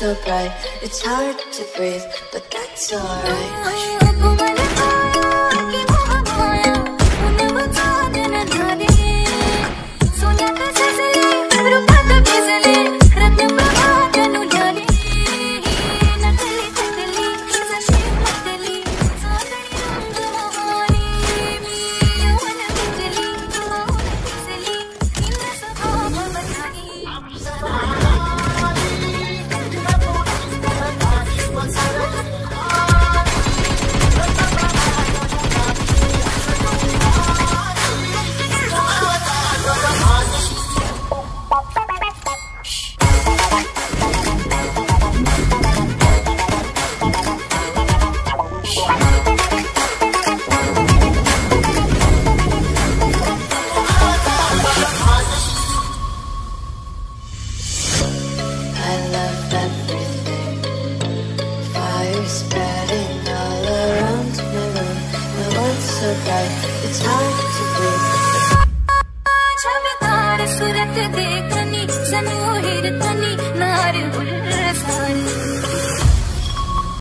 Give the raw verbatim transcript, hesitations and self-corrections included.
so bright, it's hard to breathe, but that's alright. Spreading all around my room, my world's so bright, it's hard to